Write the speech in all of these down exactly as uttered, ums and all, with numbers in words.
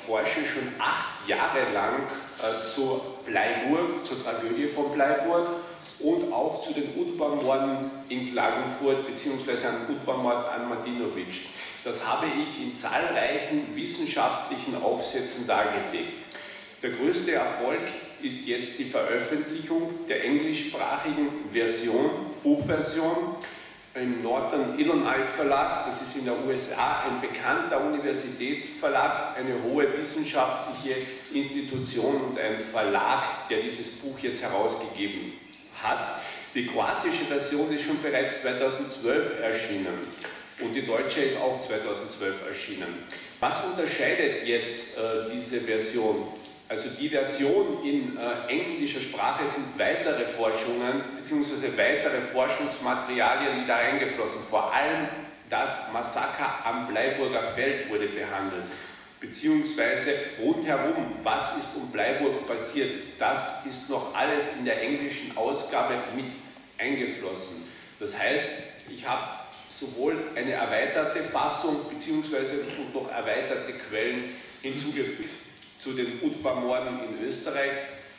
forsche schon acht Jahre lang äh, zu Bleiburg, zur Tragödie von Bleiburg und auch zu den Udvar-Morden in Klagenfurt bzw. an Udvar-Mord an Martinovic. Das habe ich in zahlreichen wissenschaftlichen Aufsätzen dargelegt. Der größte Erfolg ist jetzt die Veröffentlichung der englischsprachigen Version, Buchversion, im Northern Illinois Verlag, das ist in der U S A ein bekannter Universitätsverlag, eine hohe wissenschaftliche Institution und ein Verlag, der dieses Buch jetzt herausgegeben hat. Die kroatische Version ist schon bereits zweitausendzwölf erschienen und die deutsche ist auch zweitausendzwölf erschienen. Was unterscheidet jetzt äh, diese Version? Also die Version in äh, englischer Sprache sind weitere Forschungen bzw. weitere Forschungsmaterialien, die da eingeflossen. Vor allem das Massaker am Bleiburger Feld wurde behandelt, beziehungsweise rundherum, was ist um Bleiburg passiert, das ist noch alles in der englischen Ausgabe mit eingeflossen. Das heißt, ich habe sowohl eine erweiterte Fassung beziehungsweise noch erweiterte Quellen hinzugefügt. Zu den Udvar-Morden in Österreich,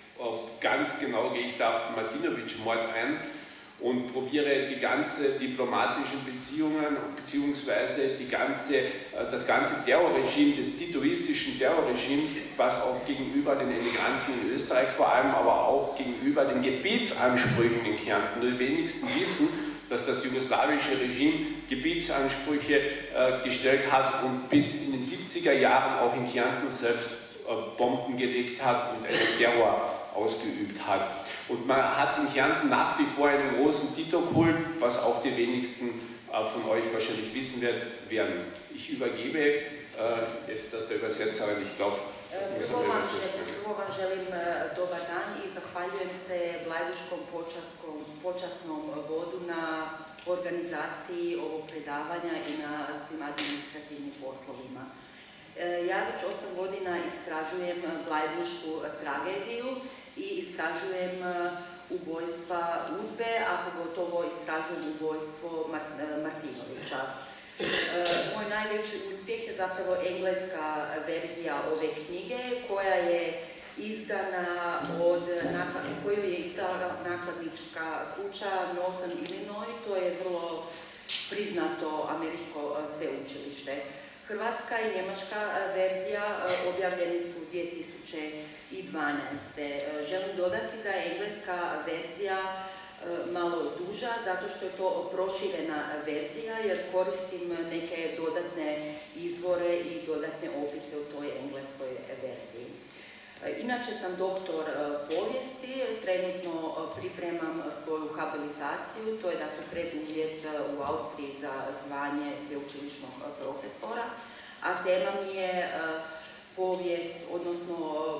ganz genau gehe ich da auf den Martinovic-Mord ein und probiere die ganze diplomatischen Beziehungen bzw. die ganze, das ganze Terrorregime des titoistischen Terrorregimes, was auch gegenüber den Emigranten in Österreich vor allem, aber auch gegenüber den Gebietsansprüchen in Kärnten. Nur die wenigsten wissen, dass das jugoslawische Regime Gebietsansprüche äh, gestellt hat und bis in den siebziger Jahren auch in Kärnten selbst Bomben gelegt hat und einen Terror ausgeübt hat. Und man hat in Kärnten nach wie vor einen großen Tito-Kult, was auch die wenigsten von euch wahrscheinlich wissen werden. Ich übergebe äh, jetzt das der Übersetzer, aber ich glaube, das muss man übersetzen. Prvo vam želim dobar dan i zahvaljujem se Blajburškom počasnom vodu na organizaciji ovog predavanja i na svim administrativnim poslovima. Ja već osam godina istražujem Blajburšku tragediju i istražujem ubojstva UDBE, a pogotovo istražujem ubojstvo Martinovića. Moj najveći uspjeh je zapravo engleska verzija ove knjige koja je izdana od, koju je izdala nakladnička kuća Northern Illinois, to je vrlo priznato američko sveučilište. Hrvatska i njemačka verzija objavljeni su dvije tisuće dvanaeste. Želim dodati da je engleska verzija malo duža, zato što je to proširena verzija, jer koristim neke dodatne izvore i dodatne opise u toj engleskoj verziji. Inače sam doktor povijesti, trenutno pripremam svoju habilitaciju, to je dakle preduvjet u Austriji za zvanje sveučilišnog profesora, a tema mi je povijest, odnosno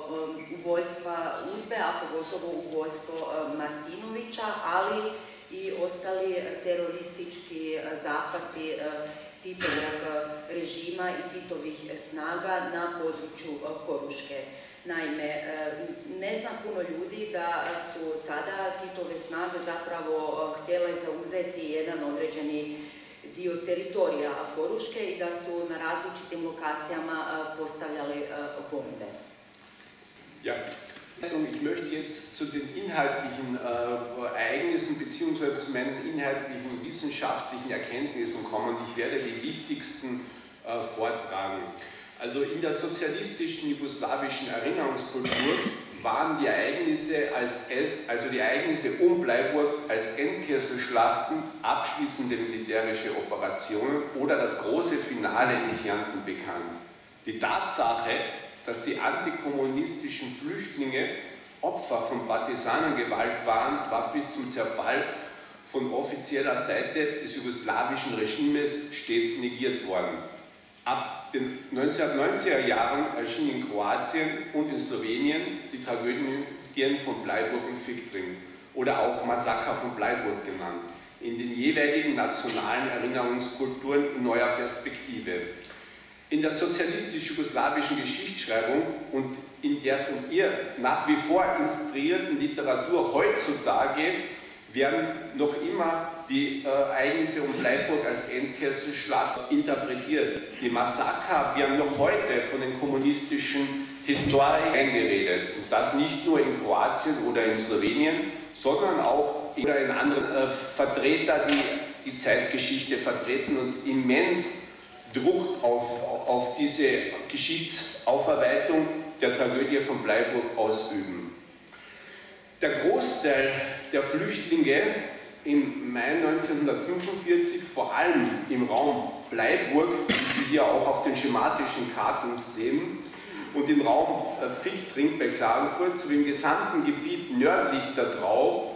ubojstva UDBE, a pogotovo ubojstvo Martinovića, ali i ostali teroristički zahvati Titovog režima i Titovih snaga na području Koruške. Naime, ne zna puno ljudi da su tada Titove snage zapravo htjele zauzeti jedan određeni dio teritorija Koruške i da su na različitim lokacijama postavljali bombe. Ja. Ich möchte jetzt zu den inhaltlichen äh, Ereignissen bzw. zu meinen inhaltlichen wissenschaftlichen Erkenntnissen kommen. Ich werde die wichtigsten äh, vortragen. Also in der sozialistischen jugoslawischen Erinnerungskultur waren die Ereignisse, als, also die Ereignisse um Bleiburg als Endkesselschlachten, abschließende militärische Operationen oder das große Finale in Kärnten bekannt. Die Tatsache, dass die antikommunistischen Flüchtlinge Opfer von Partisanengewalt waren, war bis zum Zerfall von offizieller Seite des jugoslawischen Regimes stets negiert worden. Ab den neunzehnhundertneunziger Jahren erschien in Kroatien und in Slowenien die Tragödien von Bleiburg und Fichtring oder auch Massaker von Bleiburg genannt, in den jeweiligen nationalen Erinnerungskulturen in neuer Perspektive. In der sozialistisch-jugoslawischen Geschichtsschreibung und in der von ihr nach wie vor inspirierten Literatur heutzutage werden noch immer die äh, Ereignisse um Bleiburg als Endkesselschlacht interpretiert. Die Massaker werden noch heute von den kommunistischen Historikern eingeredet. Und das nicht nur in Kroatien oder in Slowenien, sondern auch in anderen äh, Vertreter, die die Zeitgeschichte vertreten und immens Druck auf, auf diese Geschichtsaufarbeitung der Tragödie von Bleiburg ausüben. Der Großteil der Flüchtlinge im Mai neunzehnhundertfünfundvierzig, vor allem im Raum Bleiburg, wie Sie hier auch auf den schematischen Karten sehen, und im Raum Villtring bei Klagenfurt sowie im gesamten Gebiet nördlich der Drau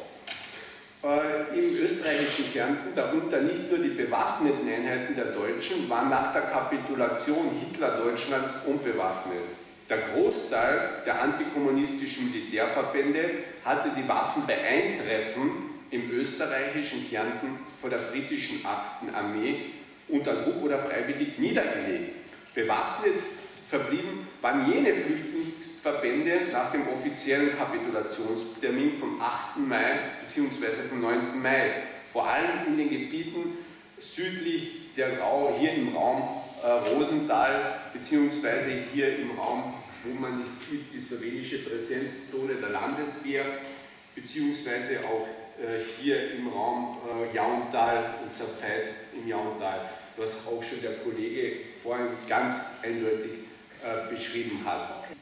äh, im österreichischen Kärnten, darunter nicht nur die bewaffneten Einheiten der Deutschen, waren nach der Kapitulation Hitler-Deutschlands unbewaffnet. Der Großteil der antikommunistischen Militärverbände hatte die Waffen bei Eintreffen im österreichischen Kärnten von der britischen achten Armee unter Druck oder freiwillig niedergelegt. Bewaffnet verblieben waren jene Flüchtlingsverbände nach dem offiziellen Kapitulationstermin vom achten Mai bzw. vom neunten Mai, vor allem in den Gebieten südlich der Drau, hier im Raum äh, Rosenthal bzw. hier im Raum, wo man nicht sieht, die slowenische Präsenzzone der Landeswehr, beziehungsweise auch äh, hier im Raum äh, Jauntal und Zapfeit im Jauntal, was auch schon der Kollege vorhin ganz eindeutig äh, beschrieben hat. Okay.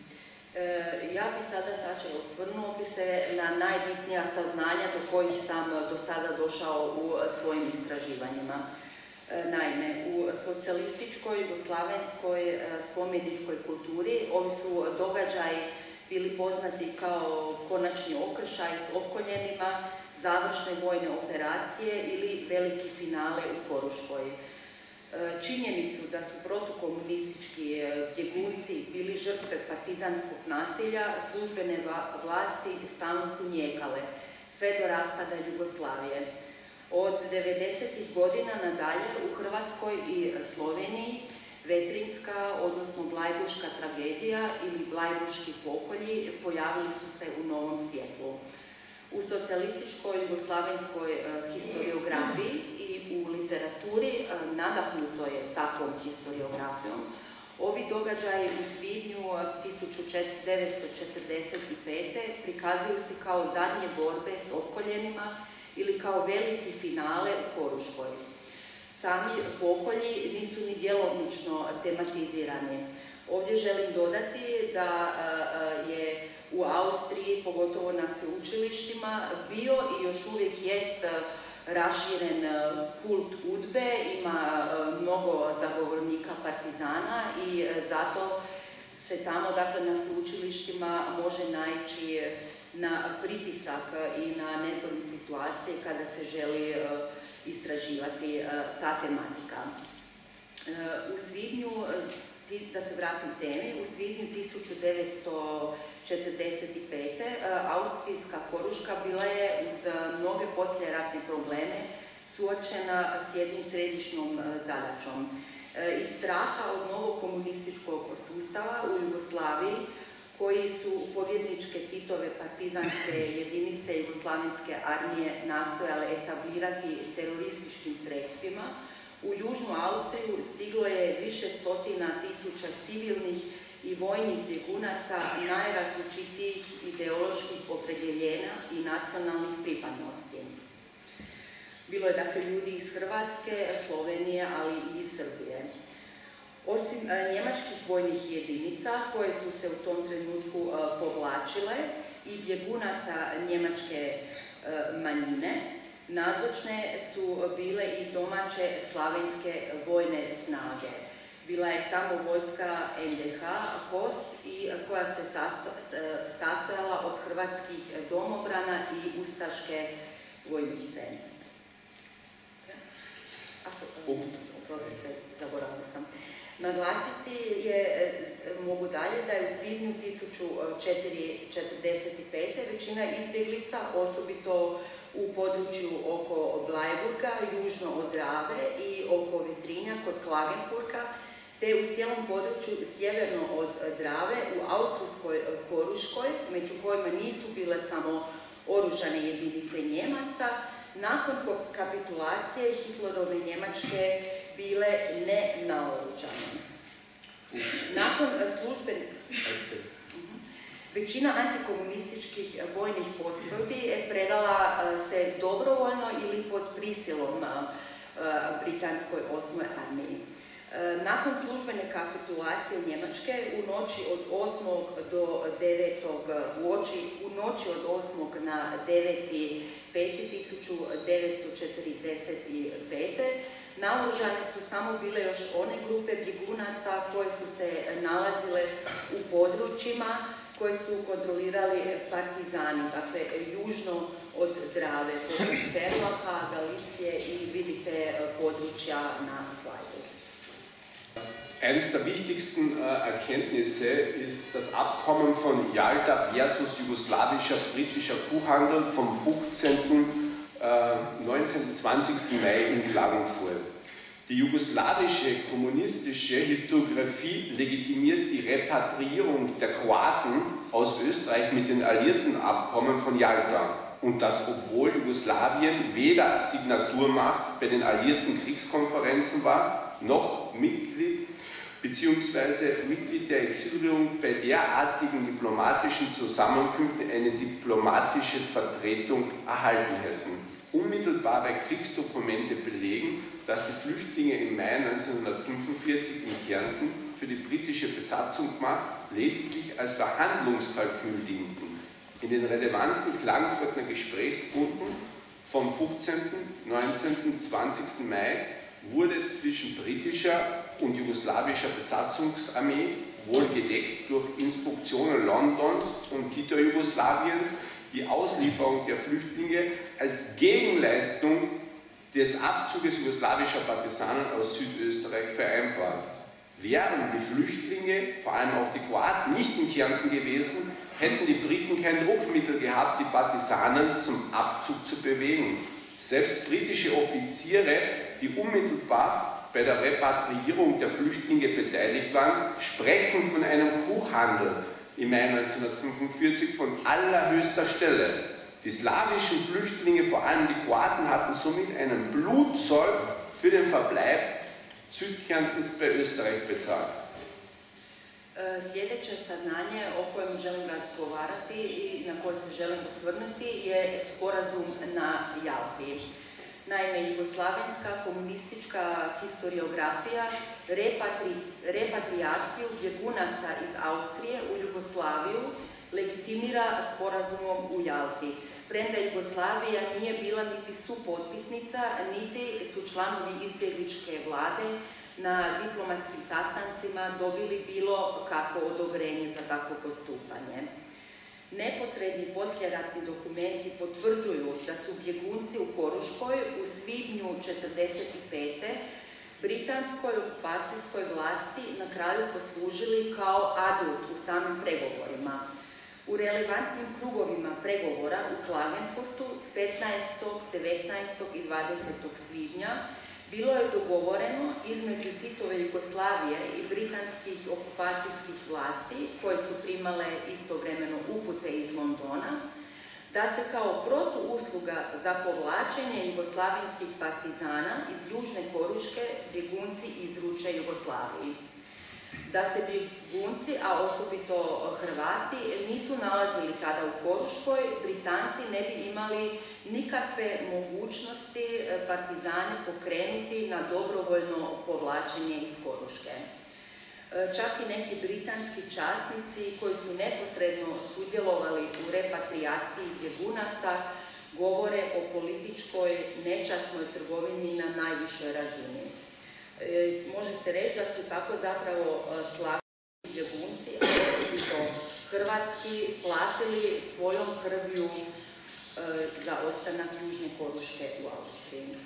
E, ja bih sada znači osvrnuo bi se na najbitnija saznanja do kojih sam do sada došao u svojim istraživanjima. E, naime, u socijalističkoj, jugoslavenskoj spomeničkoj kulturi ovi su događaji bili poznati kao konačni okršaj s opkoljenima, završne vojne operacije ili veliki finale u Koruškoj. Činjenicu da su protukomunistički bjegunci bili žrtve partizanskog nasilja, službene vlasti stalno su njekale, sve do raspada Jugoslavije. Od devedesetih godina nadalje u Hrvatskoj i Sloveniji Vetrinska, odnosno Blajburška tragedija ili Blajburški pokolji pojavili su se u novom svjetlu. U socijalističkoj jugoslavenskoj historiografiji i u literaturi nadahnuto je takvom historiografijom. Ovi događaji u svibnju tisuću devetsto četrdeset pete. prikazuju se kao zadnje borbe s opkoljenima ili kao veliki finale u Koruškoj. Sami pokolji nisu ni djelomično tematizirani. Ovdje želim dodati da je u Austriji, pogotovo na sveučilištima, bio i još uvijek jest raširen kult udbe, ima mnogo zagovornika partizana i zato se tamo, dakle, na sveučilištima može naići na pritisak i na nezgodne situacije kada se želi istraživati ta tematika. U svibnju, da se vratim temi, u svibnju tisuću devetsto četrdeset pete. austrijska Koruška bila je uz mnoge poslijeratne probleme suočena s jednom središnjom zadaćom. Iz straha od novog komunističkog sustava u Jugoslaviji, koji su pobjedničke Titove partizanske jedinice Jugoslavenske armije nastojale etablirati terorističkim sredstvima, u Južnu Austriju stiglo je više stotina tisuća civilnih i vojnih bjegunaca najrazličitijih ideoloških opredjeljenja i nacionalnih pripadnosti. Bilo je dakle ljudi iz Hrvatske, Slovenije, ali i iz Srbije. Osim njemačkih vojnih jedinica koje su se u tom trenutku povlačile i bjegunaca njemačke manjine, nazočne su bile i domaće slavenske vojne snage. Bila je tamo vojska en de ha, K O S, i koja se sastojala od hrvatskih domobrana i ustaške vojnice. Oprostite, zaboravila sam. Naglasiti je, mogu dalje, da je u svibnju tisuću četiristo četrdeset pete. većina izbjeglica, osobito u području oko Blajburga, južno od Drave i oko Vetrinja kod Klagenfurta, te u cijelom području sjeverno od Drave u austrijskoj Koruškoj, među kojima nisu bile samo oružane jedinice Njemaca, nakon kapitulacije Hitlerove Njemačke bile nenaoružane. Nakon služben... Većina antikomunističkih vojnih postrojbi predala se dobrovoljno ili pod prisilom britanskoj osmoj armiji. Nakon službene kapitulacije Njemačke u noći od osmog do devetog uoči, u noći od osmog na deveti peti tisuću devetsto četrdeset pete naoružane su samo bile još one grupe bjegunaca koje su se nalazile u područjima koje su kontrolirali partizani, dakle južno od Drave, poput Ferlaha, Galicije i vidite područja na slajdu. Eines der wichtigsten äh, Erkenntnisse ist das Abkommen von Jalta versus jugoslawischer britischer Kuhhandel vom fünfzehnten, neunzehnten, zwanzigsten Mai in Klagenfurt. Die jugoslawische kommunistische Historiographie legitimiert die Repatriierung der Kroaten aus Österreich mit den alliierten Abkommen von Jalta. Und das, obwohl Jugoslawien weder Signaturmacht bei den alliierten Kriegskonferenzen war, noch Mitglied bzw. Mitglied der Exilregierung bei derartigen diplomatischen Zusammenkünften eine diplomatische Vertretung erhalten hätten. Unmittelbare Kriegsdokumente belegen, dass die Flüchtlinge im Mai neunzehnhundertfünfundvierzig in Kärnten für die britische Besatzungsmacht lediglich als Verhandlungskalkül dienten. In den relevanten Klagenfurter Gesprächspunkten vom fünfzehnten, neunzehnten, zwanzigsten Mai wurde zwischen britischer und jugoslawischer Besatzungsarmee, wohl gedeckt durch Instruktionen Londons und Tito-Jugoslawiens, die Auslieferung der Flüchtlinge als Gegenleistung des Abzuges jugoslawischer Partisanen aus Südösterreich vereinbart. Wären die Flüchtlinge, vor allem auch die Kroaten, nicht in Kärnten gewesen, hätten die Briten kein Druckmittel gehabt, die Partisanen zum Abzug zu bewegen. Selbst britische Offiziere, die unmittelbar bei der Repatriierung der Flüchtlinge beteiligt waren, sprechen von einem Kuhhandel im Mai neunzehnhundertfünfundvierzig von allerhöchster Stelle. Die slawischen Flüchtlinge, vor allem die Kroaten, hatten somit einen Blutzoll für den Verbleib Südkärntens bei Österreich bezahlt. Sljedeće saznanje o kojem želim razgovarati i na koje se želim osvrnuti je sporazum na Jalti. Naime, jugoslavenska komunistička historiografija repatri, repatriaciju bjegunaca iz Austrije u Jugoslaviju legitimira sporazumom u Jalti. Premda Jugoslavija nije bila niti supotpisnica, niti su članovi izbjegličke vlade na diplomatskim sastancima dobili bilo kakvo odobrenje za takvo postupanje. Neposredni poslijeratni dokumenti potvrđuju da su bjegunci u Koruškoj u svibnju četrdeset pete britanskoj okupacijskoj vlasti na kraju poslužili kao adut u samim pregovorima. U relevantnim krugovima pregovora u Klagenfurtu petnaestog, devetnaestog i dvadesetog svibnja bilo je dogovoreno između Titove Jugoslavije i britanskih okupacijskih vlasti, koje su primale istovremeno upute iz Londona, da se kao protuusluga za povlačenje jugoslavenskih partizana iz Južne Koruške bjegunci izruče Jugoslaviji. Da se bjegunci, a osobito Hrvati, nisu nalazili tada u Koruškoj, Britanci ne bi imali nikakve mogućnosti partizane pokrenuti na dobrovoljno povlačenje iz Koruške. Čak i neki britanski časnici koji su neposredno sudjelovali u repatriaciji bjegunaca govore o političkoj nečasnoj trgovini na najvišoj razini. E, može se reći da su tako zapravo slavni bjegunci, a osobito hrvatski, platili svojom krvlju e, za ostanak Južne Koruške u Austriji.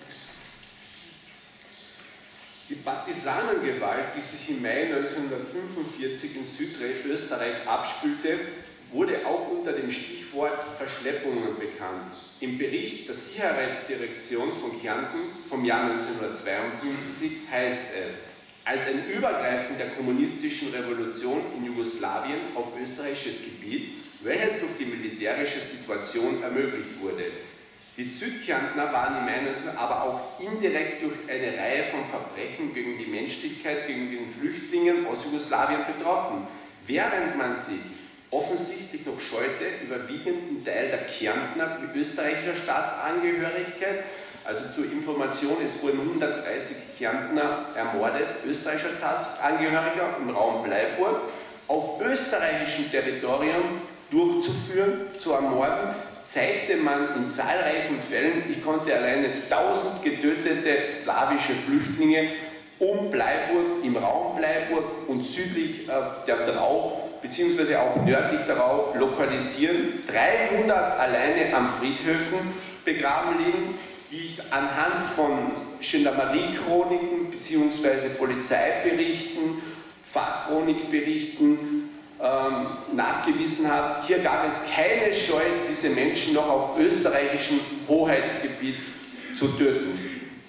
Die Partisanengewalt, die sich im Mai neunzehnhundertfünfundvierzig in Südösterreich abspielte, wurde auch unter dem Stichwort Verschleppungen bekannt. Im Bericht der Sicherheitsdirektion von Kärnten vom Jahr neunzehnhundertzweiundfünfzig heißt es: als ein Übergreifen der kommunistischen Revolution in Jugoslawien auf österreichisches Gebiet, welches durch die militärische Situation ermöglicht wurde. Die Südkärntner waren im einundzwanzigsten aber auch indirekt durch eine Reihe von Verbrechen gegen die Menschlichkeit, gegen den Flüchtlingen aus Jugoslawien betroffen, während man sich offensichtlich noch scheute, überwiegenden Teil der Kärntner mit österreichischer Staatsangehörigkeit. Also zur Information, es wurden hundertdreißig Kärntner ermordet, österreichischer Staatsangehöriger im Raum Bleiburg, auf österreichischem Territorium durchzuführen, zu ermorden, zeigte man in zahlreichen Fällen, ich konnte alleine tausend getötete slawische Flüchtlinge um Bleiburg, im Raum Bleiburg und südlich äh, der Drau, beziehungsweise auch nördlich darauf lokalisieren, dreihundert alleine am Friedhöfen begraben liegen, die ich anhand von Gendarmerie-Chroniken beziehungsweise Polizeiberichten, Fahrchronikberichten ähm, nachgewiesen habe. Hier gab es keine Scheu, diese Menschen noch auf österreichischem Hoheitsgebiet zu töten.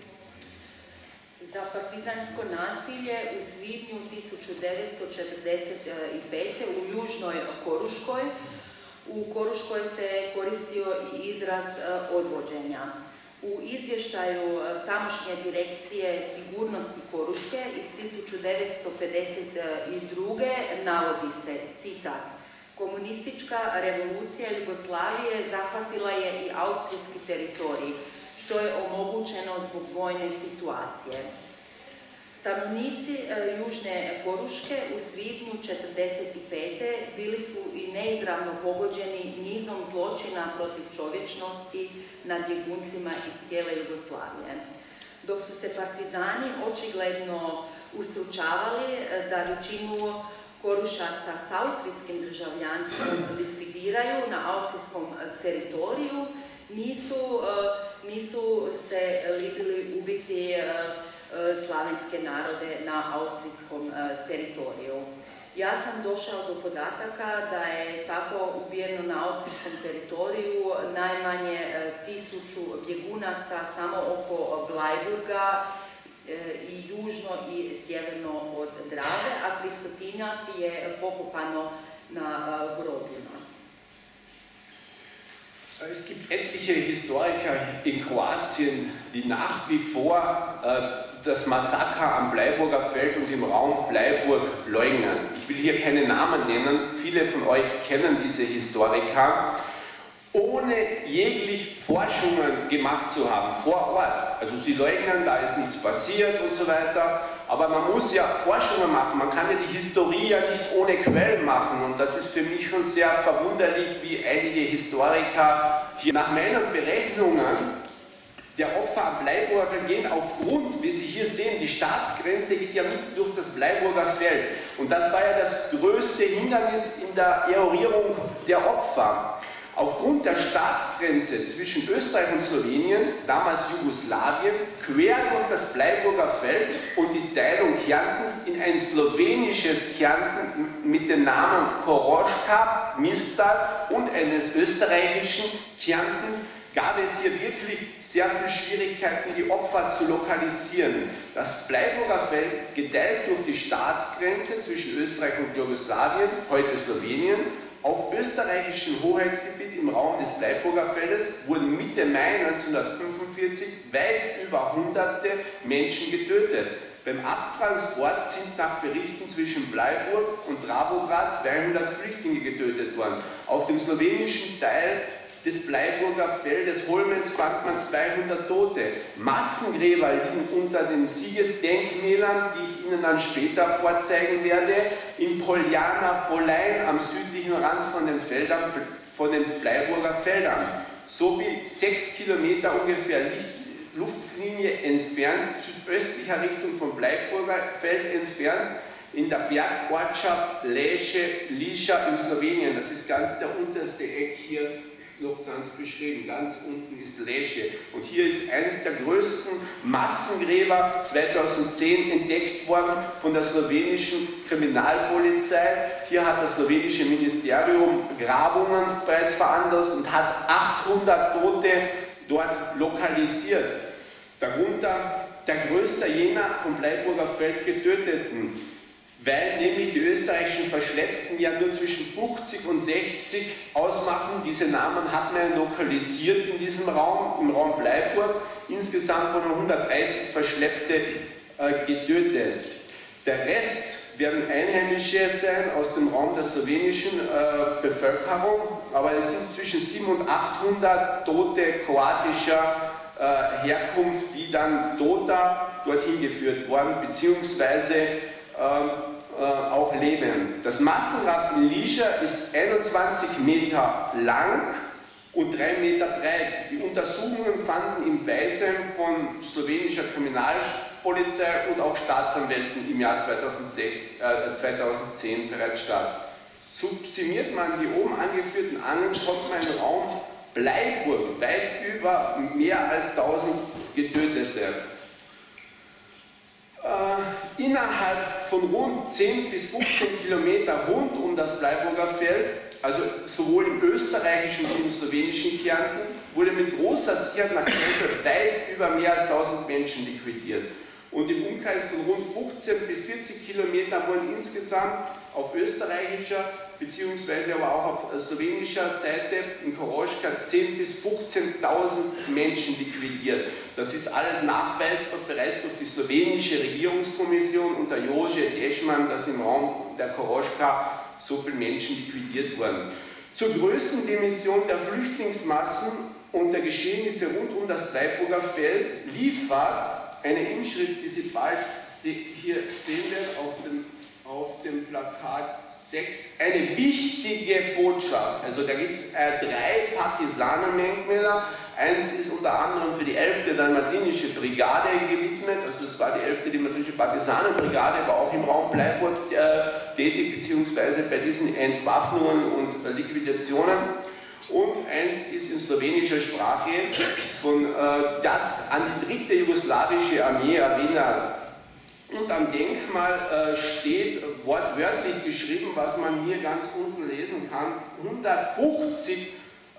Za partizansko nasilje u svibnju tisuću devetsto četrdeset pete. u Južnoj Koruškoj. U Koruškoj se koristio i izraz odvođenja. U izvještaju tamošnje direkcije sigurnosti Koruške iz tisuću devetsto pedeset druge. navodi se, citat, komunistička revolucija Jugoslavije zahvatila je i austrijski teritorij, što je omogućeno zbog vojne situacije. Stanovnici Južne Koruške u svibnju četrdeset pete. bili su i neizravno pogođeni nizom zločina protiv čovječnosti nad bjeguncima iz cijele Jugoslavije. Dok su se partizani očigledno ustručavali da većinu Korušaca s austrijskim državljanstvom likvidiraju na austrijskom teritoriju, nisu, nisu se libili ubiti slavenske narode na austrijskom teritoriju. Ja sam došao do podataka da je tako ubijeno na austrijskom teritoriju najmanje tisuću bjegunaca samo oko Bleiburga i južno i sjeverno od Drave, a tristotinjak je pokopano na grobljima. Es gibt etliche Historiker in Kroatien, die nach wie vor äh, das Massaker am Bleiburger Feld und im Raum Bleiburg leugnen. Ich will hier keine Namen nennen, viele von euch kennen diese Historiker, ohne jeglich Forschungen gemacht zu haben, vor Ort. Also sie leugnen, da ist nichts passiert und so weiter, aber man muss ja Forschungen machen, man kann ja die Historie ja nicht ohne Quellen machen und das ist für mich schon sehr verwunderlich, wie einige Historiker hier nach meinen Berechnungen der Opfer am Bleiburger Feld gehen aufgrund, wie Sie hier sehen, die Staatsgrenze geht ja mitten durch das Bleiburger Feld und das war ja das größte Hindernis in der Erodierung der Opfer. Aufgrund der Staatsgrenze zwischen Österreich und Slowenien, damals Jugoslawien, quer durch das Bleiburger Feld und die Teilung Kärntens in ein slowenisches Kärnten mit den Namen Koroška, Mistal und eines österreichischen Kärnten, gab es hier wirklich sehr viele Schwierigkeiten, die Opfer zu lokalisieren. Das Bleiburger Feld, geteilt durch die Staatsgrenze zwischen Österreich und Jugoslawien, heute Slowenien, auf österreichischem Hoheitsgebiet im Raum des Bleiburger Feldes wurden Mitte Mai neunzehnhundertfünfundvierzig weit über hunderte Menschen getötet. Beim Abtransport sind nach Berichten zwischen Bleiburg und Dravograd zweihundert Flüchtlinge getötet worden. Auf dem slowenischen Teil des Bleiburger Feldes Holmens fand man zweihundert Tote. Massengräber liegen unter den Siegesdenkmälern, die ich Ihnen dann später vorzeigen werde, in Poljana Polein am südlichen Rand von den, Feldern, von den Bleiburger Feldern, sowie sechs Kilometer ungefähr Licht, Luftlinie entfernt, südöstlicher Richtung vom Bleiburger Feld entfernt, in der Bergortschaft Lesche, Lischa in Slowenien. Das ist ganz der unterste Eck hier noch ganz beschrieben. Ganz unten ist Lesche. Und hier ist eines der größten Massengräber zweitausendzehn entdeckt worden von der slowenischen Kriminalpolizei. Hier hat das slowenische Ministerium Grabungen bereits veranlasst und hat achthundert Tote dort lokalisiert. Darunter der größte jener vom Bleiburger Feld Getöteten, weil nämlich die österreichischen Verschleppten ja nur zwischen fünfzig und sechzig ausmachen. Diese Namen hat man lokalisiert in diesem Raum, im Raum Bleiburg. Insgesamt wurden hundertdreißig Verschleppte äh, getötet. Der Rest werden Einheimische sein aus dem Raum der slowenischen äh, Bevölkerung, aber es sind zwischen siebenhundert und achthundert Tote kroatischer äh, Herkunft, die dann toter dorthin geführt wurden, beziehungsweise äh, äh, auch leben. Das Massengrab in Lischa ist einundzwanzig Meter lang und drei Meter breit. Die Untersuchungen fanden im Beisein von slowenischer Kriminalpolizei und auch Staatsanwälten im Jahr zweitausendzehn bereits statt. Subsumiert man die oben angeführten Angeln, kommt man in den Raum Bleiburg weit über mehr als tausend Getötete. Äh, innerhalb von rund zehn bis fünfzehn Kilometer rund um das Bleiburger Feld, also sowohl im österreichischen wie im slowenischen Kärnten, wurde mit großer Sicherheit nach Grenze weit über mehr als tausend Menschen liquidiert. Und im Umkreis von rund fünfzehn bis vierzig Kilometern wurden insgesamt auf österreichischer bzw. aber auch auf slowenischer Seite in Koroschka zehntausend bis fünfzehntausend Menschen liquidiert. Das ist alles nachweisbar bereits durch die slowenische Regierungskommission unter Jože Dežman, dass im Raum der Koroschka so viele Menschen liquidiert wurden. Zur Größendimension der Flüchtlingsmassen und der Geschehnisse rund um das Bleiburger Feld liefert eine Inschrift, die Sie bald hier sehen werden auf dem, auf dem Plakat sechs, eine wichtige Botschaft. Also da gibt es äh, drei Partisanendenkmäler. Eins ist unter anderem für die elfte Dalmatinische Brigade gewidmet, also es war die elfte Dalmatinische Partisanenbrigade, war auch im Raum Bleiburg äh, tätig, beziehungsweise bei diesen Entwaffnungen und äh, Liquidationen. Und eins ist in slowenischer Sprache, von, äh, das an die dritte jugoslawische Armee erinnert. Und am Denkmal äh, steht wortwörtlich geschrieben, was man hier ganz unten lesen kann, hundertfünfzigtausend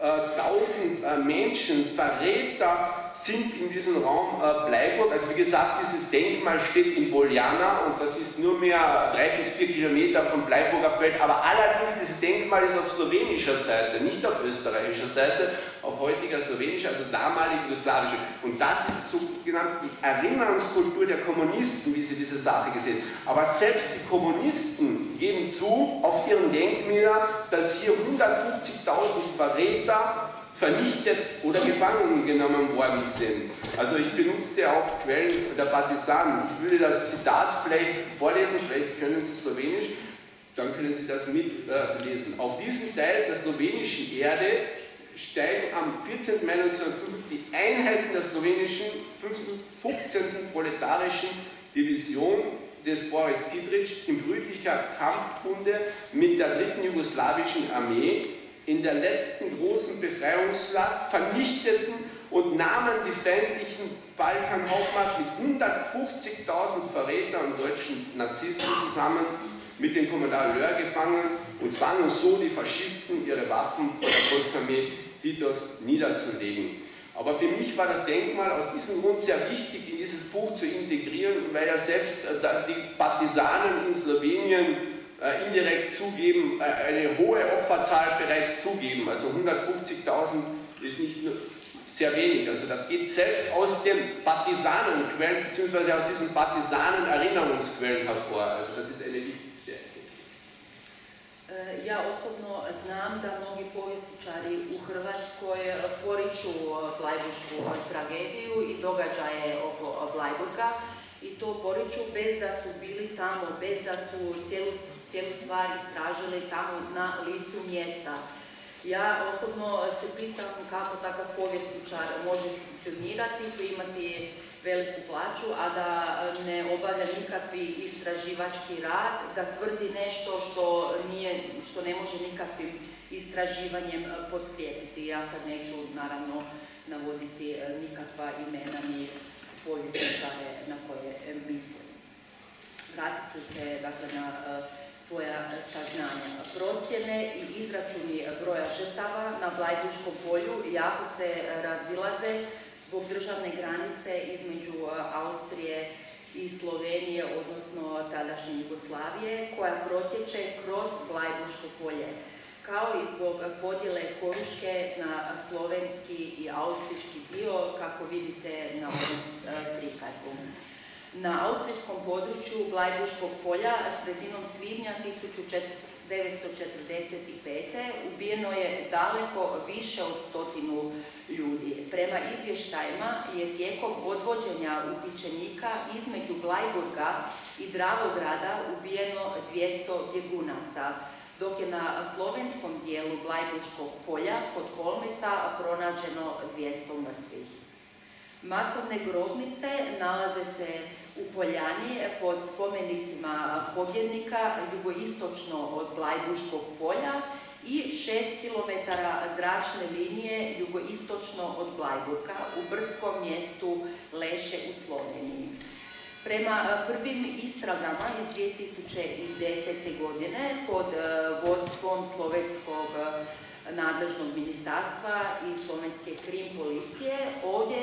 äh, Menschen, Verräter, sind in diesem Raum äh, Bleiburg. Also wie gesagt, dieses Denkmal steht in Boljana und das ist nur mehr drei bis vier Kilometer vom Bleiburger Feld. Aber allerdings, dieses Denkmal ist auf slowenischer Seite, nicht auf österreichischer Seite, auf heutiger slowenischer, also damalig jugoslawische. Und das ist sogenannt die Erinnerungskultur der Kommunisten, wie sie diese Sache gesehen haben. Aber selbst die Kommunisten geben zu auf ihren Denkmälern, dass hier hundertfünfzigtausend Verräter vernichtet oder gefangen genommen worden sind. Also ich benutzte auch Quellen der Partisanen. Ich würde das Zitat vielleicht vorlesen, vielleicht können Sie Slowenisch, dann können Sie das mitlesen. Äh, Auf diesen Teil der slowenischen Erde steigen am vierzehnten Mai neunzehnhundertfünf die Einheiten der slowenischen fünfzehnten proletarischen Division des Boris Kidrič in brüdlicher Kampfbunde mit der dritten jugoslawischen Armee in der letzten großen Befreiungsschlacht, vernichteten und nahmen die feindlichen Balkanhauptmacht mit hundertfünfzigtausend Verrätern und deutschen Narzissten zusammen mit dem Kommandant Löhr gefangen und zwangen so die Faschisten, ihre Waffen vor der Volksarmee Titos niederzulegen. Aber für mich war das Denkmal aus diesem Grund sehr wichtig, in dieses Buch zu integrieren, weil ja selbst die Partisanen in Slowenien äh, indirekt zugeben, äh, eine hohe Opferzahl bereits zugeben. Also hundertfünfzigtausend ist nicht nur sehr wenig. Also das geht selbst aus den Partisanenquellen bzw. aus diesen Partisanen-Erinnerungsquellen hervor. Also das ist eine wichtigste. Ja osobno znam da mnogi povjesničari u Hrvatskoj poriču blajburšku tragediju i događaje oko Bleiburga i to poriču bez da su bili tamo, bez da su cijelu, cijelu stvar istražili tamo na licu mjesta. Ja osobno se pitam kako takav povjesničar može funkcionirati, imati veliku plaću, a da ne obavlja nikakvi istraživački rad, da tvrdi nešto što, nije, što ne može nikakvim istraživanjem potkrijepiti. Ja sad neću naravno navoditi nikakva imena ni povjesničare na koje mislim. Vratit ću se dakle, na svoja saznanja. Procjene i izračuni broja žrtava na Blajburškom polju jako se razilaze zbog državne granice između Austrije i Slovenije, odnosno tadašnje Jugoslavije, koja protječe kroz Blajburško polje, kao i zbog podjele Koruške na slovenski i austrijski dio, kako vidite na ovom prikazu. Na austrijskom području Blajburškog polja sredinom svibnja tisuću devetsto četrdeset pete. ubijeno je daleko više od stotinu ljudi. Prema izvještajima je tijekom odvođenja uhićenika između Blajburga i Dravograda ubijeno dvjesto bjegunaca, dok je na slovenskom dijelu Blajburškog polja kod Holmeca pronađeno dvjesto mrtvih. Masovne grobnice nalaze se u Poljani pod spomenicima pobjednika jugoistočno od Blajburškog polja i šest kilometara zračne linije jugoistočno od Blajburga u brdskom mjestu Leše u Sloveniji. Prema prvim istragama iz dvije tisuće desete. godine pod vodstvom slovenskog nadležnog ministarstva i slovenske krim policije, ovdje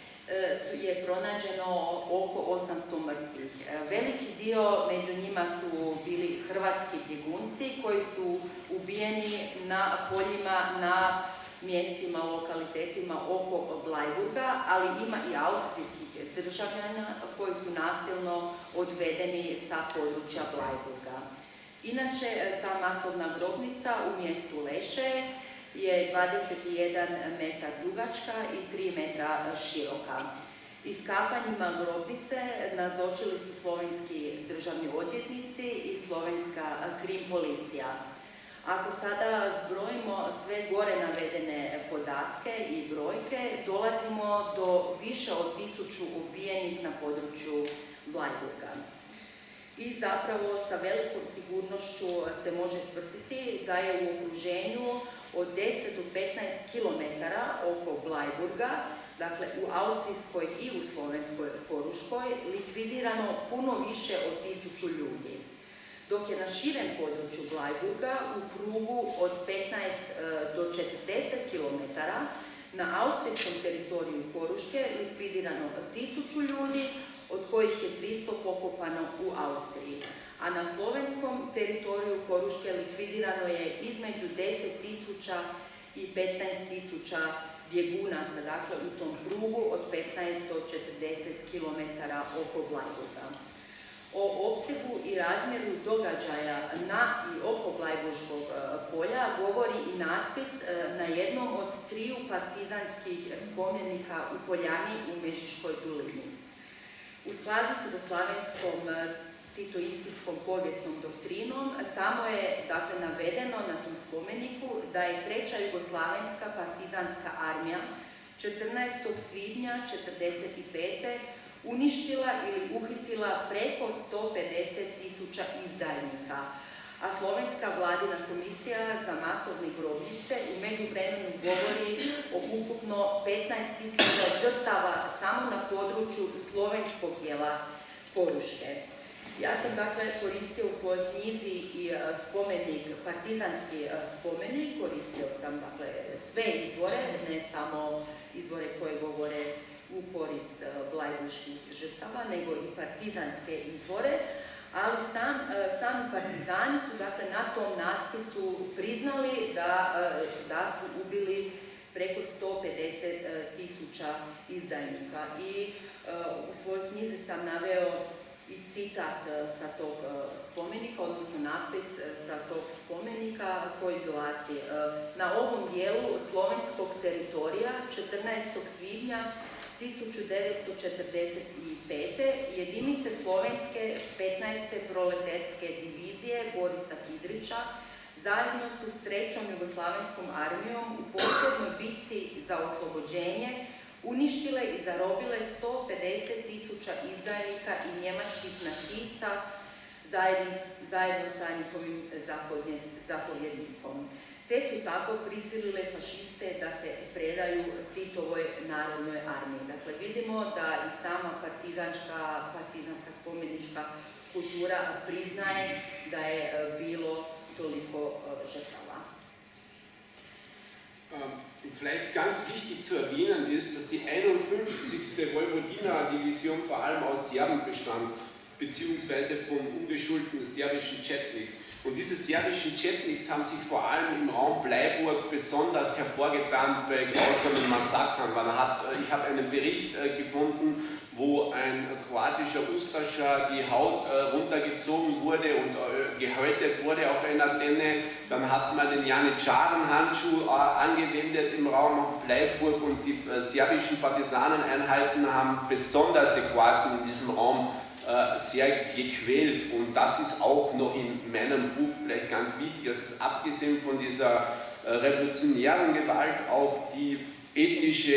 je pronađeno oko osamsto mrtvih. Veliki dio među njima su bili hrvatski bjegunci koji su ubijeni na poljima, na mjestima, lokalitetima oko Blajburga, ali ima i austrijskih državljana koji su nasilno odvedeni sa područja Blajburga. Inače, ta masovna grobnica u mjestu Leše je dvadeset jedan metar dugačka i tri metra široka. Iskapanjima grobnice nazočili su slovenski državni odvjetnici i slovenska krim policija. Ako sada zbrojimo sve gore navedene podatke i brojke, dolazimo do više od tisuću ubijenih na području Blajburga. I zapravo sa velikom sigurnošću se može tvrditi da je u okruženju od deset do petnaest kilometara oko Blajburga, dakle u austrijskoj i u slovenskoj Koruškoj, likvidirano puno više od tisuću ljudi. Dok je na širem području Blajburga u krugu od petnaest do četrdeset kilometara na austrijskom teritoriju Koruške likvidirano tisuću ljudi, od kojih je tristo pokopano u Austriji. A na slovenskom teritoriju Koruške likvidirano je između deset tisuća i petnaest tisuća bjegunaca, dakle u tom krugu od petnaest do četrdeset kilometara oko Blajburga. O opsegu i razmjeru događaja na i oko Blajburškog polja govori i natpis na jednom od triju partizanskih spomenika u Poljani u Mežiškoj dolini. U skladu s jugoslavenskom titoističkom povijesnom doktrinom, tamo je dakle navedeno na tom spomeniku da je treća jugoslavenska partizanska armija četrnaestog svibnja četrdeset pete. uništila ili uhitila preko sto pedeset tisuća izdajnika, a slovenska vladina komisija za masovne grobnice u međuvremenu govori o ukupno petnaest tisuća žrtava samo na području slovenskog dijela Koruške. Ja sam dakle koristio u svojoj knjizi i spomenik, partizanski spomenik, koristio sam dakle sve izvore, ne samo izvore koje govore u korist blajburških žrtava, nego i partizanske izvore, ali sam, sami partizani su dakle na tom natpisu priznali da, da su ubili preko sto pedeset tisuća izdajnika. I u svojoj knjizi sam naveo i citat sa tog spomenika, odnosno napis sa tog spomenika koji glasi: na ovom dijelu slovenskog teritorija četrnaestog svibnja tisuću devetsto četrdeset pete. jedinice slovenske petnaeste proleterske divizije Borisa Kidrića zajedno su s trećom jugoslavenskom armijom u posljednjoj bitci za oslobođenje uništile i zarobile sto pedeset tisuća izdajnika i njemačkih nacista zajedno sa njihovim zapovjednikom. Te su tako prisilile fašiste da se predaju Titovoj narodnoj armiji. Dakle, vidimo da i sama partizanska, partizanska spomenička kultura priznaje da je bilo toliko žrtava. vielleicht ganz wichtig zu erwähnen ist, dass die einundfünfzigste Vojvodina-Division vor allem aus Serben bestand, beziehungsweise von ungeschulten serbischen Chetniks. Und diese serbischen Chetniks haben sich vor allem im Raum Bleiburg besonders hervorgetan bei grausamen Massakern. Man hat, ich habe einen Bericht gefunden, wo ein kroatischer Ustascha die Haut äh, runtergezogen wurde und äh, gehäutet wurde auf einer Tenne. Dann hat man den Janitscharen-Handschuh äh, angewendet im Raum Bleiburg und die äh, serbischen Partisaneneinheiten haben besonders die Kroaten in diesem Raum äh, sehr gequält. Und das ist auch noch in meinem Buch vielleicht ganz wichtig, dass es abgesehen von dieser äh, revolutionären Gewalt auf die ethnische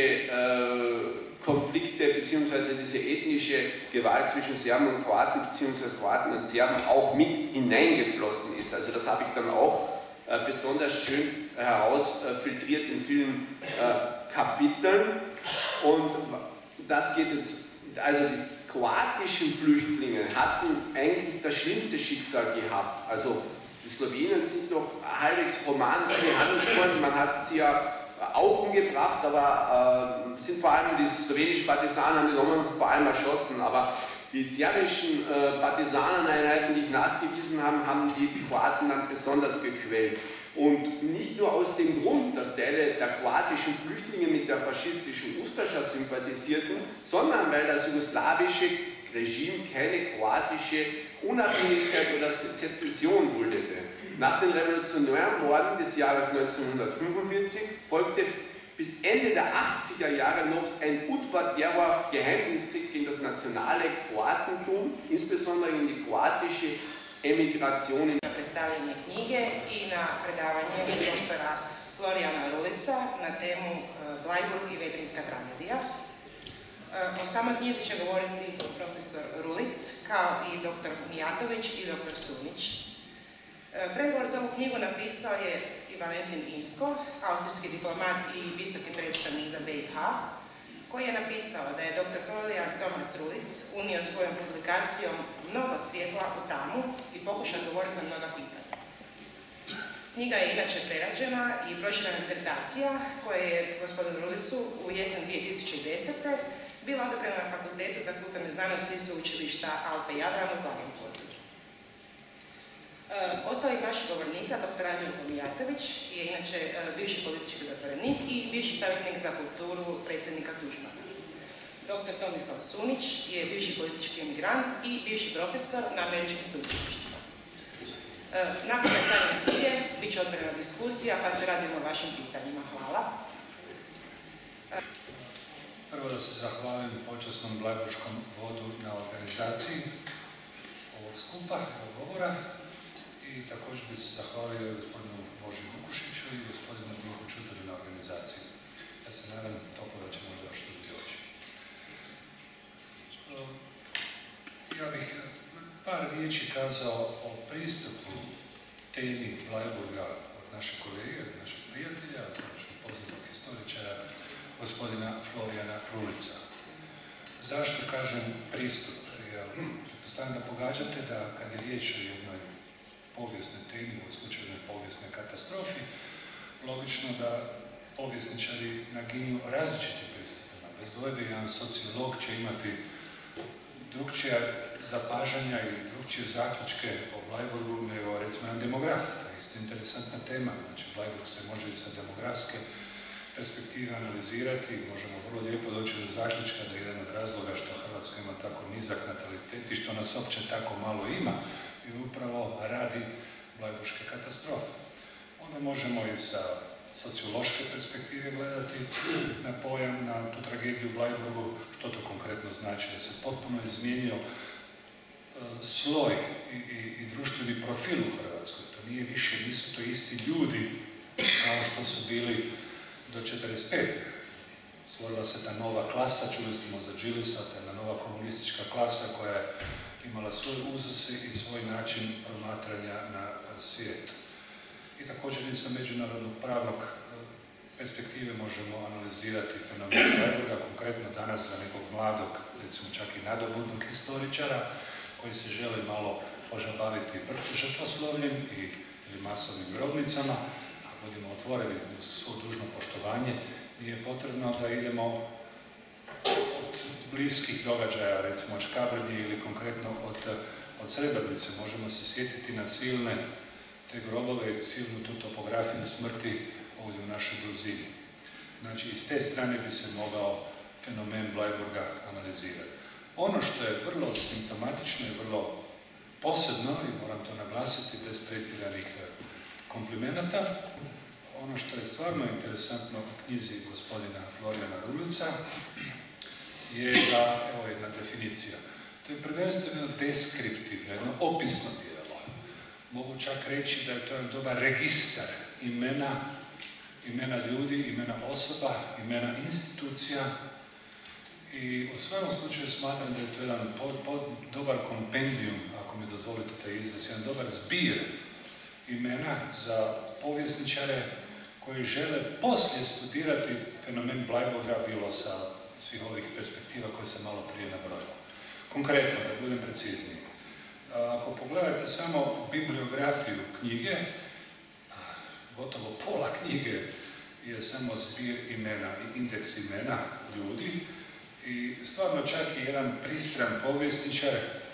äh, Konflikte bzw. diese ethnische Gewalt zwischen Serben und Kroaten bzw. Kroaten und Serben auch mit hineingeflossen ist. Also das habe ich dann auch äh, besonders schön äh, herausfiltriert in vielen äh, Kapiteln. Und das geht jetzt, also die kroatischen Flüchtlinge hatten eigentlich das schlimmste Schicksal gehabt. Also die Slowenen sind doch halbwegs human behandelt worden, man hat sie ja auch umgebracht, aber äh, sind vor allem die slowenischen Partisanen haben die Romanen vor allem erschossen, aber die serbischen äh, Partisaneneinheiten, die ich nachgewiesen habe, haben die Kroaten dann besonders gequält. Und nicht nur aus dem Grund, dass Teile der kroatischen Flüchtlinge mit der faschistischen Ustascha sympathisierten, sondern weil das jugoslawische Regime keine kroatische Unabhängigkeit oder Sezession duldete. Nach den revolutionären Morden des Jahres neunzehnhundertfünfundvierzig folgte bis Ende der achtziger Jahre noch ein Udvar-Terror-Geheimdienstkrieg gegen das nationale Kroatentum, insbesondere in die kroatische Emigration. Na predstavljanje knjige i na predavanje doktora Florijana Rulica na temu Bleiburg i Vetrinska tragedija. O samoj knjizi će govoriti profesor Rulic, kao i doktor Mijatović i doktor Sunić. Predgovor za ovu knjigu napisao je i Valentin Insko, austrijski diplomat i visoki predstavnik za B i H, koji je napisao da je doktor Florijan Thomas Rulic unio svojom publikacijom mnogo svjetla u tamu i pokušao odgovoriti na mnoga pitanja. Knjiga je inače prerađena i proširena disertacija koja je gospodinu Rulicu u jesen dvije tisuće desete. bila odobrena na Fakultetu za kulturne znanosti i sveučilišta Alpe Jadran u Klagenfurtu. E, ostalih naših govornika, doktor Anđelko Mijatović je inače e, bivši politički zatvorenik i bivši savjetnik za kulturu predsjednika Tuđmana. doktor Tomislav Sunić je bivši politički emigrant i bivši profesor na američkim sveučilištima. E, nakon predstavljanja knjige bit će otvorena diskusija, pa se radimo o vašim pitanjima. Hvala. E, Prvo da se zahvalim počasnom Blajburškom vodu na organizaciji ovog skupa, ovog govora, i također bi se zahvalio gospodinu Boži Vukušiću i gospodinu Dinku Čudoru na organizaciji. Ja se nadam toplo da će možda što ljudi oći. Ja bih par riječi kazao o pristupu temi Blajburga od našeg kolege, od našeg prijatelja, od našeg poznatog historičara, gospodina Florijana Rulica. Zašto kažem pristup? Jer pretpostavljam da pogađate da kad je riječ o jednoj povijesnoj temi, u slučajnoj povijesnoj katastrofi, logično da povjesničari naginju različitim pristupima. Bez dvojbe, jedan sociolog će imati drugčija zapažanja i drugčije zaključke o Blajburgu nego recimo jedan demograf. To je isto interesantna tema. Znači, Blajburg se može i sa demografske perspektive analizirati i možemo vrlo lijepo doći do zaključka da je jedan od razloga što Hrvatska ima tako nizak natalitet i što nas opće tako malo ima i upravo radi Blajburške katastrofe. Onda možemo i sa sociološke perspektive gledati na pojam, na tu tragediju u Blajburgu, što to konkretno znači, da se potpuno izmijenio uh, sloj i, i, i društveni profil u Hrvatskoj. To nije više, nisu to isti ljudi kao što su bili do četrdeset pete. Stvorila se ta nova klasa, čuli smo za Đilisa, ta jedna nova komunistička klasa koja je imala svoj uzuse i svoj način promatranja na svijet. I također i sa međunarodnog pravnog perspektive možemo analizirati fenomen Blajburga, konkretno danas za nekog mladog, recimo čak i nadobudnog historičara, koji se želi malo požabaviti žrtvoslovljem i, ili masovnim grobnicama. budemo otvoreni uz svo dužno poštovanje, nije potrebno da idemo od bliskih događaja, recimo od Škabrnje ili konkretno od, od Srebrenice. Možemo se sjetiti na silne te grobove, silnu tu topografiju smrti ovdje u našoj blizini. Znači, iz te strane bi se mogao fenomen Bleiburga analizirati. Ono što je vrlo simptomatično i vrlo posebno, i moram to naglasiti bez pretjeranih komplimenata, ono što je stvarno interesantno u knjizi gospodina Florijana Rulica je da, evo jedna definicija, to je prvenstveno deskriptivno, jedno opisno djelo. Mogu čak reći da je to jedan dobar registar imena, imena ljudi, imena osoba, imena institucija, i u svakom slučaju smatram da je to jedan pod, pod, dobar kompendijum, ako mi dozvolite taj izraz, jedan dobar zbir imena za povjesničare koji žele poslije studirati fenomen Bleiburga, bilo sa svih ovih perspektiva koje sam malo prije nabrojao. Konkretno, da budem precizniji, ako pogledate samo bibliografiju knjige, gotovo pola knjige je samo zbir imena i indeks imena ljudi, i stvarno čak i jedan pristran povjesničar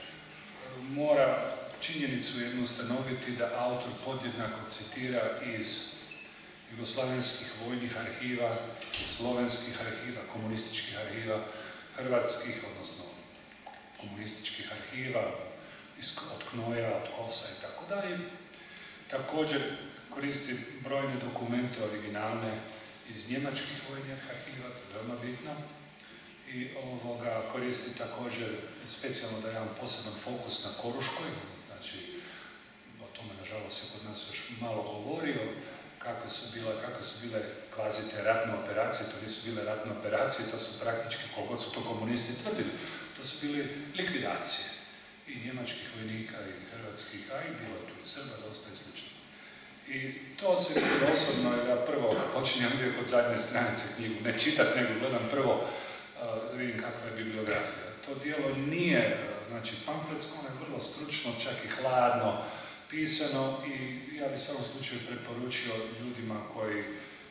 mora činjenicu jednu ustanoviti da autor podjednako citira iz jugoslavenskih vojnih arhiva, slovenskih arhiva, komunističkih arhiva, hrvatskih, odnosno komunističkih arhiva, od Knoja, od Kosa i tako dalje. Također koristi brojne dokumente originalne iz njemačkih vojnih arhiva, to je veoma bitno. I ovoga koristi također specijalno da imam poseban fokus na Koruškoj, znači o tome nažalost se kod nas još malo govorio, kakve su bile, kakve su bile kvazi te ratne operacije, to nisu bile ratne operacije, to su praktički, koliko su to komunisti tvrdili, to su bile likvidacije i njemačkih vojnika i hrvatskih, a i bilo je tu i Srba, dosta i slično. I to se vidi osobno, jer ja prvo počinjem uvijek od zadnje stranice knjigu, ne čitat, nego gledam prvo da vidim kakva je bibliografija. To dijelo nije, znači, pamfletsko, ono je vrlo stručno, čak i hladno pisano, i ja bih u svakom slučaju preporučio ljudima koji,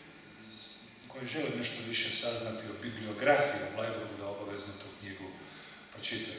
koji žele nešto više saznati o bibliografiji o Bleiburgu da obavezno tu knjigu pročitaju.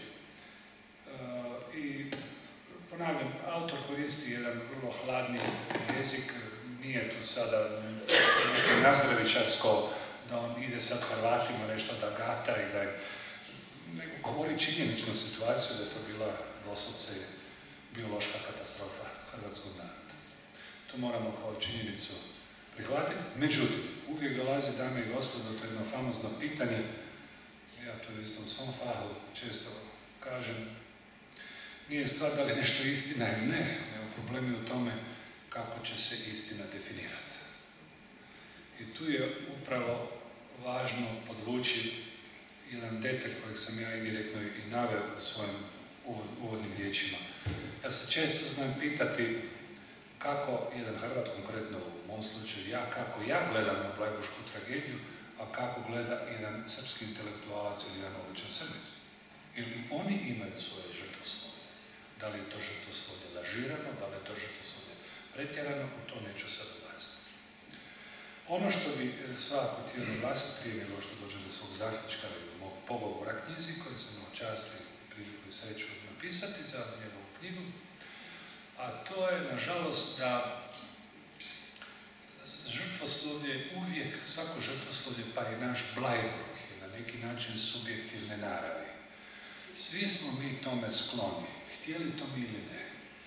E, I ponavljam, autor koristi jedan vrlo hladni jezik, nije tu sada neko nazdravičarsko da on ide sad Hrvatima nešto da gata i da je, nego govori činjeničnu situaciju da je to bila doslovce biološka katastrofa hrvatskog naroda. To moramo kao činjenicu prihvatiti. Međutim, uvijek dolazi, dame i gospodo, to je jedno famozno pitanje, ja to isto u svom fahu često kažem, nije stvar da li nešto istina ili ne, nego problem je u tome kako će se istina definirati. I tu je upravo važno podvući jedan detalj kojeg sam ja indirektno i naveo u svojim uvodnim riječima. Ja se često znam pitati kako jedan Hrvat, konkretno u mom slučaju ja, kako ja gledam na Bleibušku tragediju, a kako gleda jedan srpski intelektualac ili jedan običan Srbin. Ili oni imaju svoje žrtvoslovlje. Da li je to žrtvoslovlje lažirano, da li je to žrtvoslovlje pretjerano, u to neću sad ulaziti. Ono što bi svakako htio naglasiti prije nego što dođe do svog zaključka ili mog pogovora knjizi, koji sam imao čast i priliku i sreću napisati za njegovu knjigu, a to je, nažalost, da žrtvoslovlje uvijek, svako žrtvoslovlje, pa i naš Bleiburg, je na neki način subjektivne naravi. Svi smo mi tome skloni, htjeli to mi ili ne.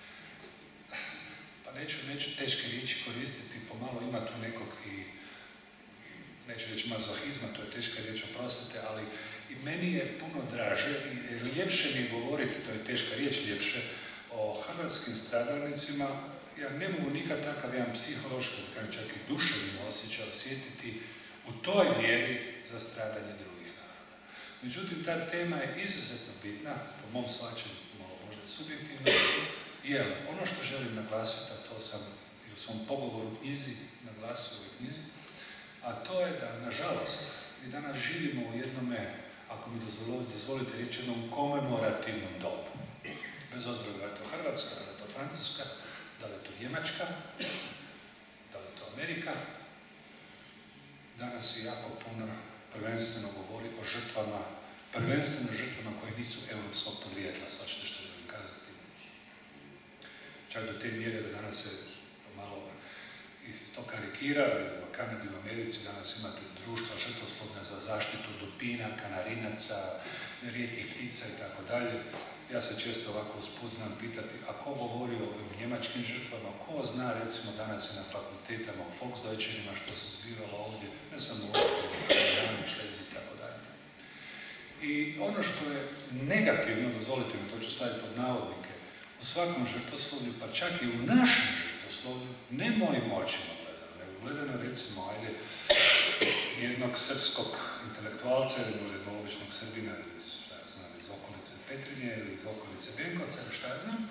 Pa neću, neću teške riječi koristiti, pomalo ima tu nekog i, neću reći mazohizma, to je teška riječ, oprostite, ali i meni je puno draže i ljepše mi je govoriti, to je teška riječ, ljepše, o hrvatskim stradalnicima. Ja ne mogu nikad takav jedan psihološki, kao čak i duševni osjećaj osjetiti u toj mjeri za stradanje drugih naroda. Međutim, ta tema je izuzetno bitna, po mom shvaćanju, malo možda subjektivno, jer ono što želim naglasiti, a to sam i u svom pogovoru u knjizi naglasio u ovoj knjizi, a to je da, nažalost, mi danas živimo u jednome, ako mi dozvolite, dozvolite reći, jednom komemorativnom dobu. Bez obzira da je to Hrvatska, da je to Francuska, da li je to Njemačka, da li je to Amerika, Amerika danas je jako puno prvenstveno govori o žrtvama, prvenstveno žrtvama koje nisu europskog podrijetla, svačite što želim kazati. Čak do te mjere da danas se pomalo to karikira, u Kanadi, u Americi danas imate društva žrtvoslovna za zaštitu dupina, kanarinaca, rijetkih ptica i tako dalje. Ja se često ovako usput znam pitati, a ko govori o ovim njemačkim žrtvama, ko zna recimo danas i na fakultetama o Volksdeutschenima što se zbivalo ovdje, ne samo u Ovdje, Šlezi i tako dalje. I ono što je negativno, dozvolite mi, to ću staviti pod navodnike, u svakom žrtvoslovlju, pa čak i u našem žrtvoslovlju, ne mojim očima gledano, nego gledano recimo, ajde, jednog srpskog intelektualca ili jednog običnog Srbina iz, šta ja znam, iz okolice Petrinje ili iz okolice Benkovca ili šta ja znam,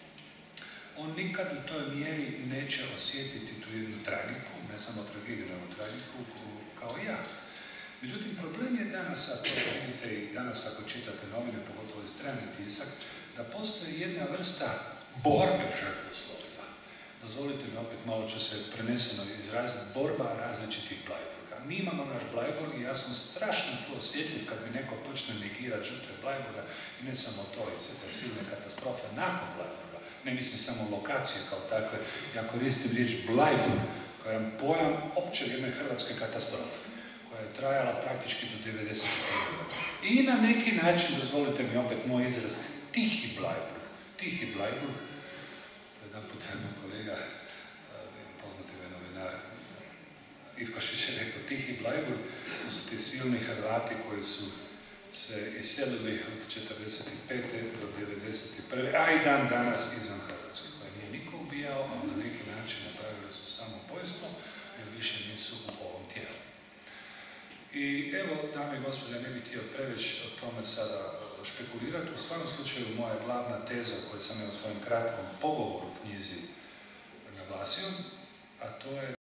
on nikad u toj mjeri neće osjetiti tu jednu tragiku, ne samo tragediju, nego tragiku kao ja. Međutim, problem je danas, ako vidite i danas ako čitate novine, pogotovo i strani tisak, da postoji jedna vrsta borbe žrtvoslovlja. Dozvolite mi, opet malo ću se preneseno izraziti, borba različitih Bleiburga. Mi imamo naš Bleiburg i ja sam strašno tu osjetljiv kad mi neko počne negirati žrtve Bleiburga i ne samo to, i sve te silne katastrofe nakon Bleiburga. Ne mislim samo lokacije kao takve. Ja koristim riječ Bleiburg kao jedan pojam opće jedne hrvatske katastrofe koja je trajala praktički do devedesetih godina. I na neki način, dozvolite mi opet moj izraz, tihi Bleiburg. Tihi Bleiburg, to je jedan put jedan kolega, poznati me novinar, Ivkošić je rekao, tihi Bleiburg, to su ti silni Hrvati koji su se iselili od četrdeset pete do devedeset prve a i dan danas izvan Hrvatske, koje nije niko ubijao, a na neki način napravili su samo ubojstvo, jer više nisu u ovom tijelu. I evo, dame i gospode, ne bih htio previše o tome sada špekulirati. U svakom slučaju, moja glavna teza koju sam ja u svojem kratkom pogovoru knjizi naglasio, a to je